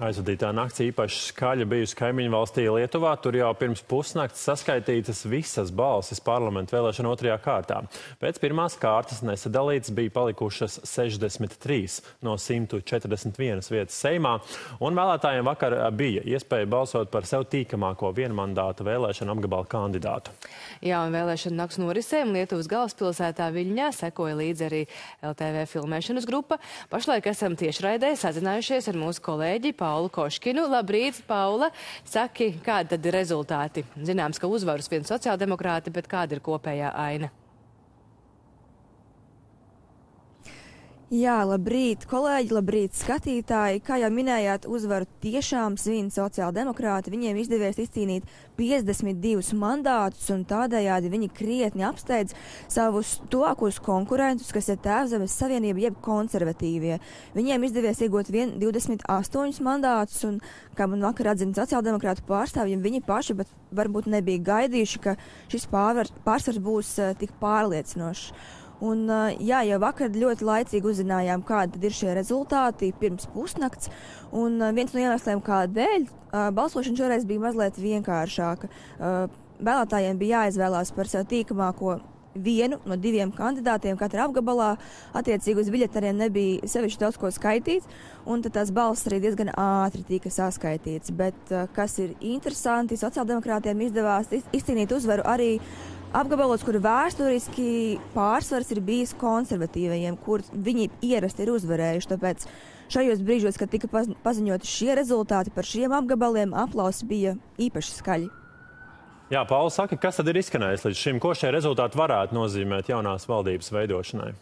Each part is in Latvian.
Aizvadītā nakts īpaši skaļa bijusi kaimiņu valstī Lietuvā. Tur jau pirms pusnakts saskaitītas visas balsis parlamentu vēlēšanu otrajā kārtā. Pēc pirmās kārtas nesadalītas bija palikušas 63 no 141 vietas Seimā, un vēlētājiem vakar bija iespēja balsot par sev tīkamāko vienmandāta vēlēšanu apgabalu kandidātu. Jā, un vēlēšanu nakts norisēm Lietuvas galvaspilsētā Viļņā sekoja līdzi arī LTV filmēšanas grupa. Pašlaik esam tiešraidē sazinājušies ar mūsu kolēģi Paulu Koškinu. Labrīt, Paula. Saki, kādi tad ir rezultāti? Zināms, ka uzvarus vien sociāldemokrāti, bet kāda ir kopējā aina? Jā, labrīt, kolēģi, labrīt, skatītāji. Kā jau minējāt, uzvaru tiešām svin sociāldemokrāti. Viņiem izdevies izcīnīt 52 mandātus, un tādējādi viņi krietni apsteidz savus tuvākos konkurentus, kas ir Tēvzemes savienība jeb konservatīvie. Viņiem izdevies iegūt 28 mandātus, un, kā man vakar atzina sociāldemokrātu pārstāvjiem, viņi paši varbūt nebija gaidījuši, ka šis pārsvars būs tik pārliecinošs. Un, jā, jau vakar ļoti laicīgi uzzinājām, kādi ir šie rezultāti pirms pusnakts. Un viens no iemesliem, kādēļ balsošana šoreiz bija mazliet vienkāršāka. Vēlētājiem bija jāizvēlās par sev tīkamāko vienu no diviem kandidātiem katra apgabalā. Attiecīgi uz biļeteriem nebija sevišķi daudz ko skaitīt, un tad tās balsis arī diezgan ātri tika saskaitīts. Bet, kas ir interesanti, sociāldemokrātiem izdevās izcīnīt uzvaru arī apgabalos, kur vēsturiski pārsvars ir bijis konservatīvajiem, kur viņi ierasti ir uzvarējuši. Tāpēc šajos brīžos, kad tika paziņoti šie rezultāti par šiem apgabaliem, aplausi bija īpaši skaļi. Jā, Paula saka, kas tad ir izskanējis līdz šim? Ko šie rezultāti varētu nozīmēt jaunās valdības veidošanai?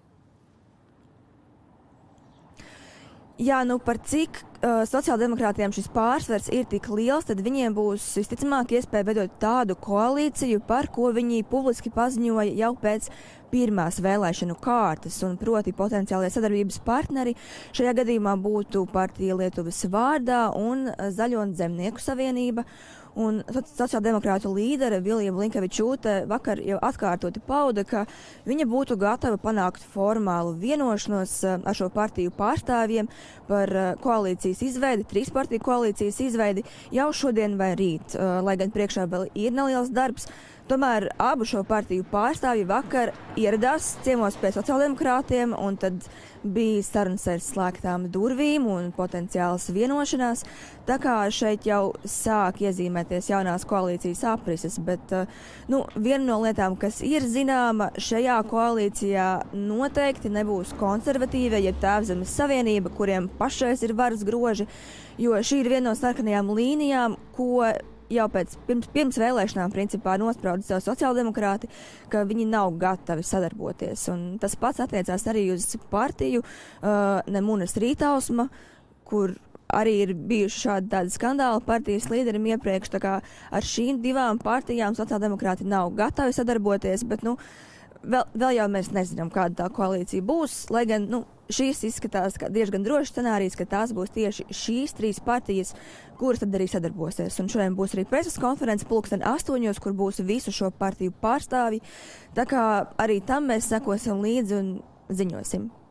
Jā, par cik sociāldemokrātiem šis pārsvars ir tik liels, tad viņiem būs visticamāk iespēja veidot tādu koalīciju, par ko viņi publiski paziņoja jau pēc pirmās vēlēšanu kārtas, un proti potenciālie sadarbības partneri šajā gadījumā būtu partija Lietuvas vārdā un Zaļo un Zemnieku savienība. Un sociāldemokrātu līdere Vilija Blinkevičūte vakar jau atkārtoti pauda, ka viņa būtu gatava panākt formālu vienošanos ar šo partiju pārstāvjiem par koalīcijas izveidi, 3 partiju koalīcijas izveidi jau šodien vai rīt, lai gan priekšā vēl ir neliels darbs. Tomēr abu šo partiju pārstāvji vakar ieradās ciemos pie sociāldemokrātiem, un tad bija sarunas ar slēgtām durvīm un potenciālas vienošanās. Tā kā šeit jau sāk iezīmēties jaunās koalīcijas aprises, bet viena no lietām, kas ir zināma, šajā koalīcijā noteikti nebūs konservatīvie, jeb Tēvzemes savienība, kuriem pašais ir varas groži, jo šī ir viena no sarkanajām līnijām, ko jau pirms vēlēšanām principā nosprauda sev sociāldemokrāti, ka viņi nav gatavi sadarboties. Un tas pats attiecās arī uz partiju Nemunas Rītausma, kur arī ir bijuši tādi skandāli partijas līderim iepriekš. Tā kā ar šīm divām partijām sociāldemokrāti nav gatavi sadarboties, bet vēl jau mēs nezinām, kāda tā koalīcija būs, lai gan šīs izskatās kā diezgan drošs scenārijs, ka tās būs tieši šīs 3 partijas, kuras tad arī sadarbosies. Un šodien būs arī preses konference 8:00, kur būs visu šo partiju pārstāvji. Tā kā arī tam mēs sekosim līdzi un ziņosim.